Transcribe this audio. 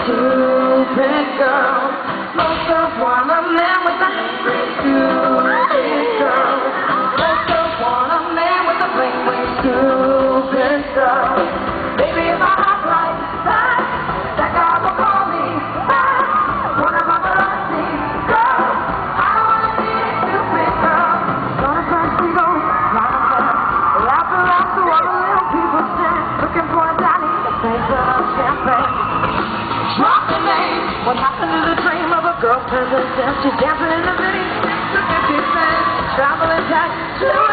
stupid girl. Most of want a man with a stupid girl. Most of want a man with a plain stupid girl. Baby, if I act like that guy will call me back. What am I gonna see? Girl, I don't wanna be a stupid girl. Gonna try to go laugh to all the little people stand, looking for a daddy to pay for champagne. Drop the name. What happened to the dream of a girl president? She's dancing in the city, 50 cents, traveling tax.